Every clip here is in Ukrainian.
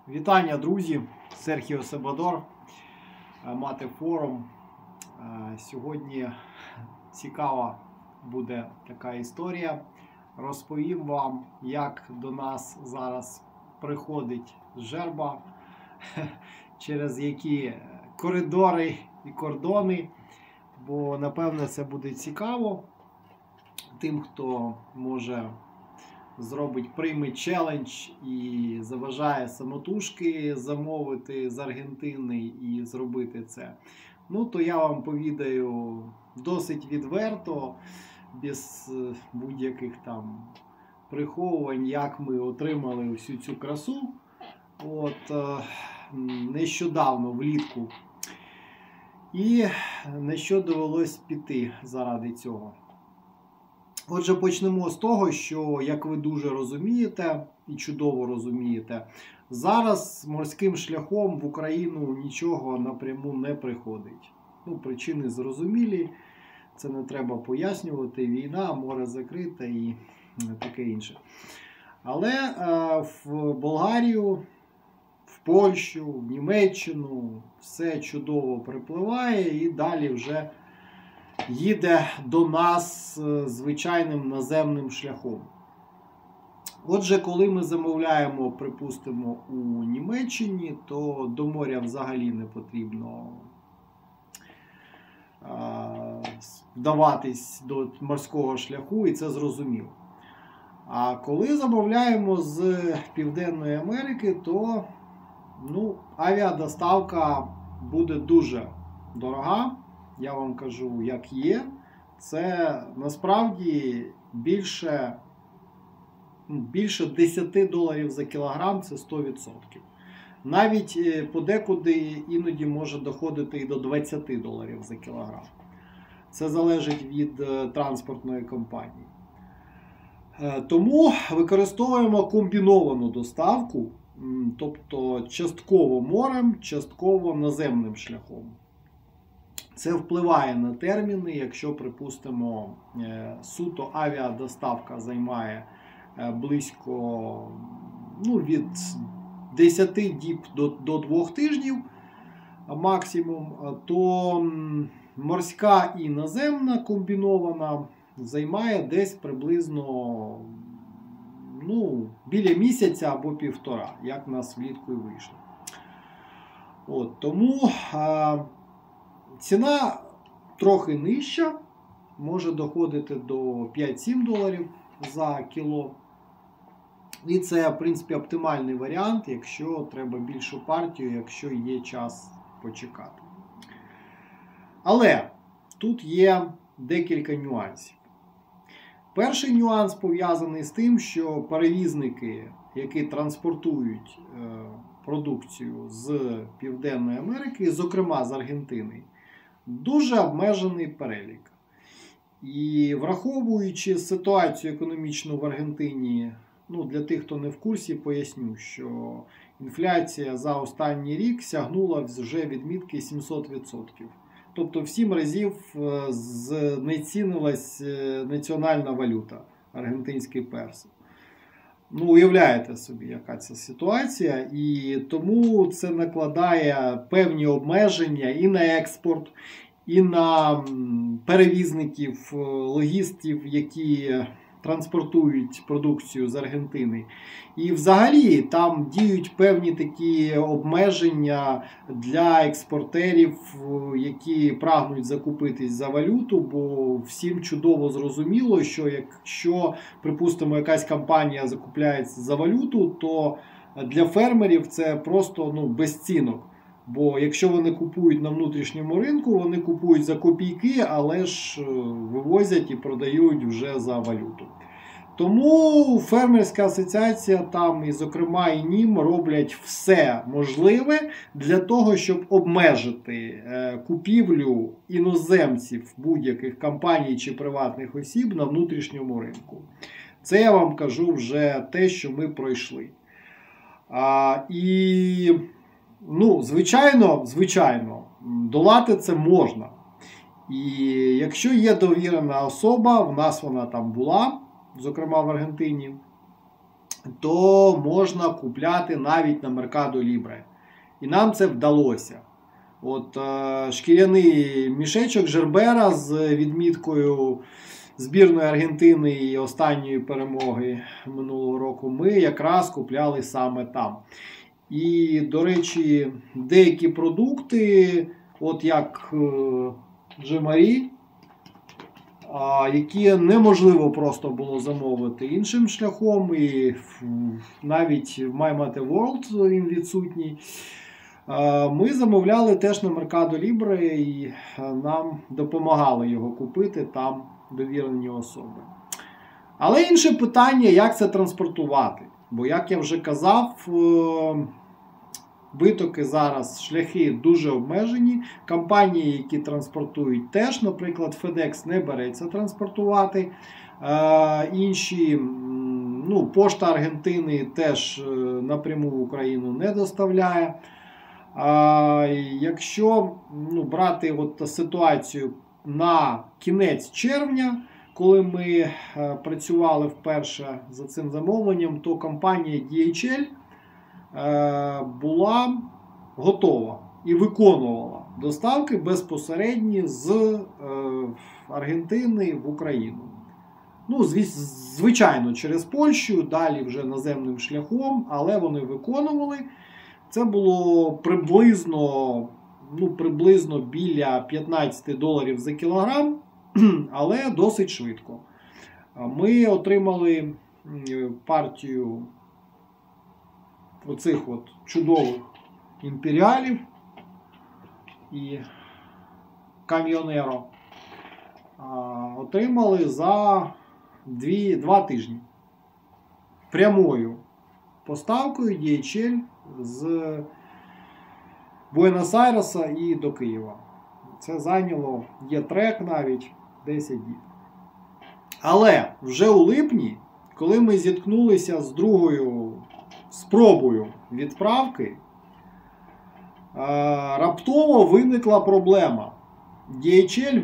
Вітання, друзі! Серхіо Себадор, Мати Форум. Сьогодні цікава буде така історія. Розповім вам, як до нас зараз приходить жерба, через які коридори і кордони, бо, напевне, це буде цікаво тим, хто може прийме челендж і заважає самотужки замовити з Аргентини і зробити це. Ну, то я вам повідаю досить відверто, без будь-яких там приховувань, як ми отримали всю цю красу. Нещодавно, влітку. І на що довелось піти заради цього. Отже, почнемо з того, що, як ви дуже розумієте і чудово розумієте, зараз морським шляхом в Україну нічого напряму не приходить. Причини зрозумілі, це не треба пояснювати, війна, море закрите і таке інше. Але в Болгарію, в Польщу, в Німеччину все чудово припливає і далі вже їде до нас звичайним наземним шляхом. Отже, коли ми замовляємо, припустимо, у Німеччині, то до моря взагалі не потрібно вдаватись до морського шляху, і це зрозуміло. А коли замовляємо з Південної Америки, то авіадоставка буде дуже дорога. Я вам кажу, як є. Це насправді більше $10 за кілограм, це 100%. Навіть подекуди іноді може доходити і до $20 за кілограм. Це залежить від транспортної компанії. Тому використовуємо комбіновану доставку, тобто частково морем, частково наземним шляхом. Це впливає на терміни, якщо, припустимо, суто авіадоставка займає близько від 10 діб до 2 тижнів максимум, то морська і наземна комбінована займає десь приблизно біля місяця або півтора, як в нас влітку і вийшло. Тому ціна трохи нижча, може доходити до $5-7 за кіло. І це, в принципі, оптимальний варіант, якщо треба більшу партію, якщо є час почекати. Але тут є декілька нюансів. Перший нюанс пов'язаний з тим, що перевізники, які транспортують продукцію з Південної Америки, зокрема з Аргентини, дуже обмежений перелік. І враховуючи ситуацію економічну в Аргентині, для тих, хто не в курсі, поясню, що інфляція за останній рік сягнула вже відмітки 700%. Тобто в 7 разів знецінилась національна валюта, аргентинський персо. Уявляєте собі, яка це ситуація, і тому це накладає певні обмеження і на експорт, і на перевізників, логістів, які транспортують продукцію з Аргентини. І взагалі там діють певні такі обмеження для експортерів, які прагнуть закупитись за валюту, бо всім чудово зрозуміло, що якщо, припустимо, якась компанія закупляється за валюту, то для фермерів це просто безцінок. Бо якщо вони купують на внутрішньому ринку, вони купують за копійки, але ж вивозять і продають вже за валюту. Тому фермерська асоціація там, і зокрема і НІМ, роблять все можливе для того, щоб обмежити купівлю іноземців будь-яких компаній чи приватних осіб на внутрішньому ринку. Це я вам кажу вже те, що ми пройшли. Звичайно, долати це можна. І якщо є довірена особа, в нас вона там була, зокрема в Аргентині, то можна купляти навіть на Mercado Libre. І нам це вдалося. От шкіряний мішечок Жербера з відміткою збірної Аргентини і останньої перемоги минулого року ми якраз купляли саме там. І, до речі, деякі продукти, от як Джемарі, які неможливо просто було замовити іншим шляхом, і навіть в MyMate World він відсутній. Ми замовляли теж на Mercado Libre, і нам допомагали його купити там довірені особи. Але інше питання, як це транспортувати. Бо, як я вже казав, витоки зараз, шляхи дуже обмежені. Компанії, які транспортують теж, наприклад, FedEx не береться транспортувати. Інші, Пошта Аргентини теж напряму в Україну не доставляє. Якщо брати от ситуацію на кінець червня, коли ми працювали вперше за цим замовленням, то компанія DHL була готова і виконувала доставки безпосередні з Аргентини в Україну. Звичайно, через Польщу, далі вже наземним шляхом, але вони виконували. Це було приблизно біля $15 за кілограм, але досить швидко. Ми отримали партію оцих от чудових імперіалів і Кам'йонеро. Отримали за 2 тижні. Прямою поставкою DHL з Буенос-Айреса і до Києва. Це зайняло, є трек навіть, 10 днів. Але вже у липні, коли ми зіткнулися з другою спробою відправки, раптово виникла проблема. DHL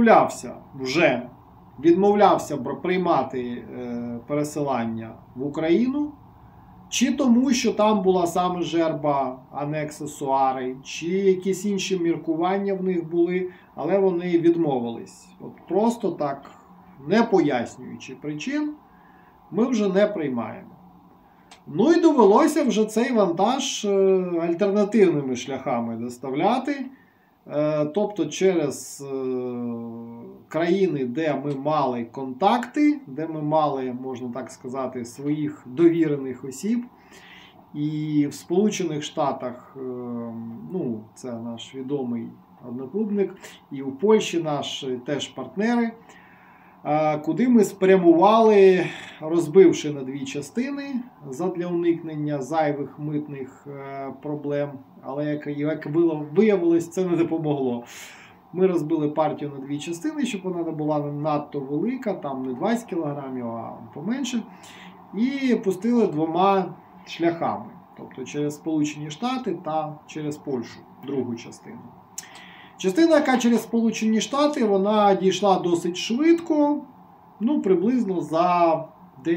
відмовлявся приймати пересилання в Україну, чи тому, що там була саме жерба, а не аксесуари, чи якісь інші міркування в них були, але вони відмовились. От просто так, не пояснюючи причин, ми вже не приймаємо. І довелося вже цей вантаж альтернативними шляхами доставляти, тобто через країни, де ми мали контакти, де ми мали, можна так сказати, своїх довірених осіб. І в Сполучених Штатах, це наш відомий одноклубник, і у Польщі наші теж партнери, куди ми спрямували, розбивши на 2 частини задля уникнення зайвих митних проблем. Але, як виявилось, це не допомогло. Ми розбили партію на 2 частини, щоб вона не була надто велика, там не 20 кг, а поменше. І пустили 2 шляхами. Тобто через Сполучені Штати та через Польщу, другу частину. Частина, яка через Сполучені Штати, вона дійшла досить швидко, приблизно за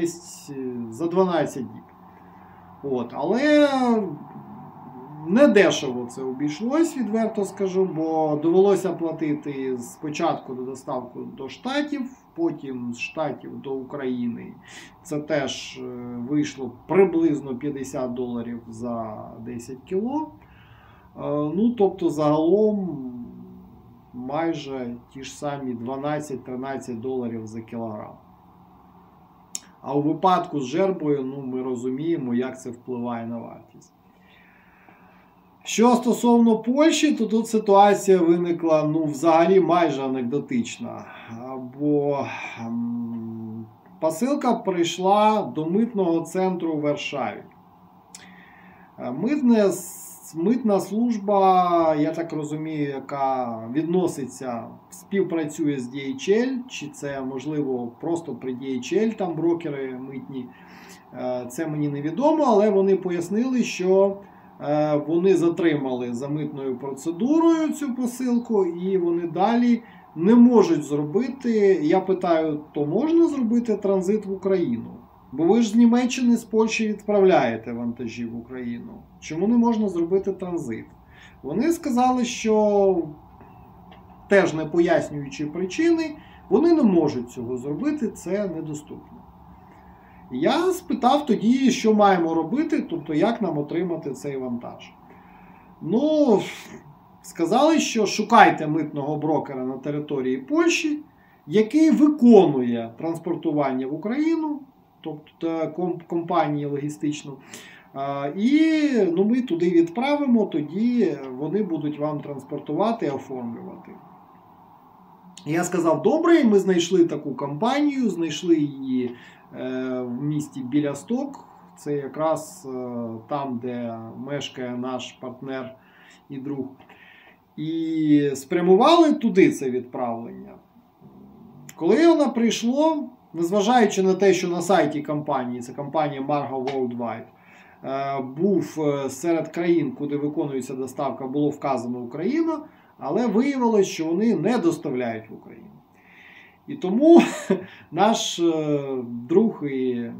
12 діб. Але не дешево це обійшлось, відверто скажу, бо довелося платити спочатку до доставку до Штатів, потім з Штатів до України. Це теж вийшло приблизно $50 за 10 кіло. Тобто загалом майже ті ж самі $12-13 за кілограм. А у випадку з жербою, ми розуміємо, як це впливає на вартість. Що стосовно Польщі, то тут ситуація виникла, взагалі майже анекдотична. Бо посилка прийшла до митного центру у Варшаві. Митна служба, я так розумію, яка відноситься, співпрацює з DHL, чи це, можливо, просто при DHL, там брокери митні, це мені невідомо, але вони пояснили, що вони затримали за митною процедурою цю посилку, і вони далі не можуть зробити, я питаю, то можна зробити транзит в Україну? Бо ви ж з Німеччини, з Польщі відправляєте вантажі в Україну. Чому не можна зробити транзит? Вони сказали, що теж не пояснюючи причини, вони не можуть цього зробити, це недоступно. Я спитав тоді, що маємо робити, тобто як нам отримати цей вантаж. Ну, сказали, що шукайте митного брокера на території Польщі, який виконує транспортування в Україну, тобто компанії логістичну, і ми туди відправимо, тоді вони будуть вам транспортувати і оформлювати. Я сказав, добре, ми знайшли таку компанію, знайшли її в місті Білясток, це якраз там, де мешкає наш партнер і друг. І спрямували туди це відправлення. Коли воно прийшло, незважаючи на те, що на сайті компанії, це компанія Margo Worldwide, був серед країн, куди виконується доставка, було вказано Україна, але виявилось, що вони не доставляють в Україну. І тому наш друг і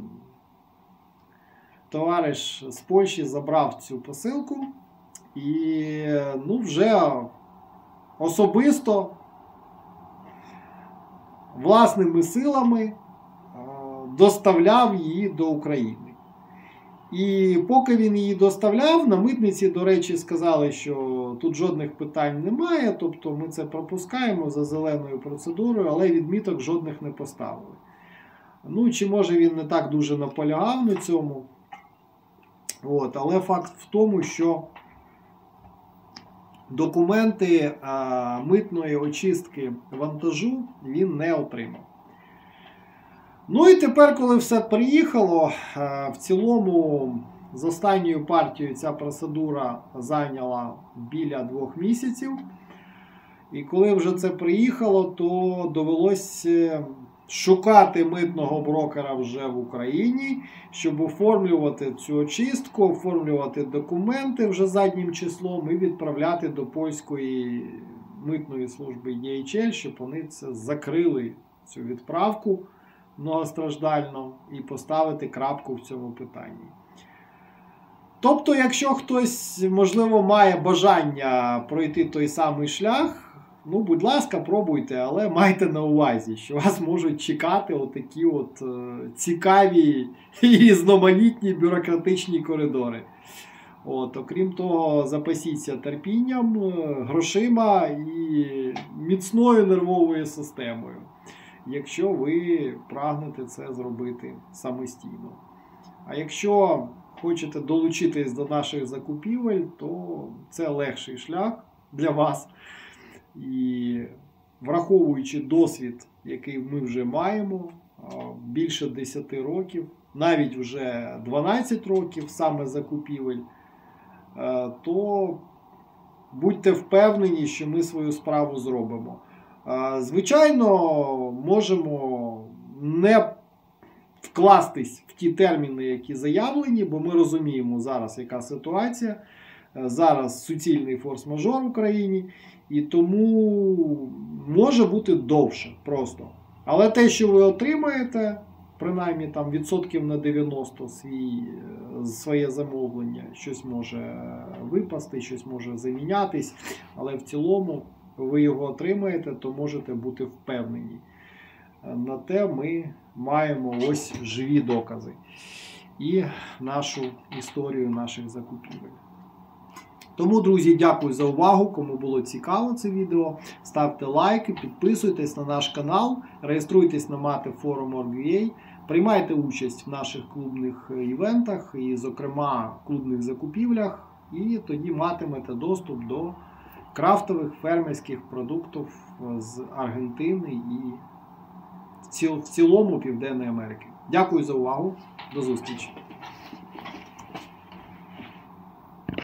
товариш з Польщі забрав цю посилку і вже особисто власними силами доставляв її до України. І поки він її доставляв, на митниці, до речі, сказали, що тут жодних питань немає, тобто ми це пропускаємо за зеленою процедурою, але відміток жодних не поставили. Чи може він не так дуже наполягав на цьому, але факт в тому, що документи митної очистки вантажу він не отримав. І тепер, коли все приїхало, в цілому з останньою партією ця процедура зайняла біля 2 місяців. І коли вже це приїхало, то довелось шукати митного брокера вже в Україні, щоб оформлювати цю очистку, оформлювати документи вже заднім числом і відправляти до польської митної служби DHL, щоб вони це закрили, цю відправку многостраждально, і поставити крапку в цьому питанні. Тобто, якщо хтось, можливо, має бажання пройти той самий шлях, будь ласка, пробуйте, але майте на увазі, що вас можуть чекати отакі цікаві і різноманітні бюрократичні коридори. Окрім того, запасіться терпінням, грошима і міцною нервовою системою, якщо ви прагнете це зробити самостійно. А якщо хочете долучитись до наших закупівель, то це легший шлях для вас. І враховуючи досвід, який ми вже маємо, більше 10 років, навіть вже 12 років саме закупівель, то будьте впевнені, що ми свою справу зробимо. Звичайно, можемо не вкластись в ті терміни, які заявлені, бо ми розуміємо зараз, яка ситуація. Зараз суцільний форс-мажор в Україні, і тому може бути довше просто. Але те, що ви отримаєте, принаймні там відсотків на 90 своє замовлення, щось може випасти, щось може замінятись, але в цілому ви його отримаєте, то можете бути впевнені. На те ми маємо ось живі докази і нашу історію наших закупівель. Тому, друзі, дякую за увагу. Кому було цікаво це відео, ставте лайки, підписуйтесь на наш канал, реєструйтесь на MATE-Forum.org.ua, приймайте участь в наших клубних івентах і, зокрема, клубних закупівлях, і тоді матимете доступ до крафтових фермерських продуктів з Аргентини і в цілому Південної Америки. Дякую за увагу. До зустрічі!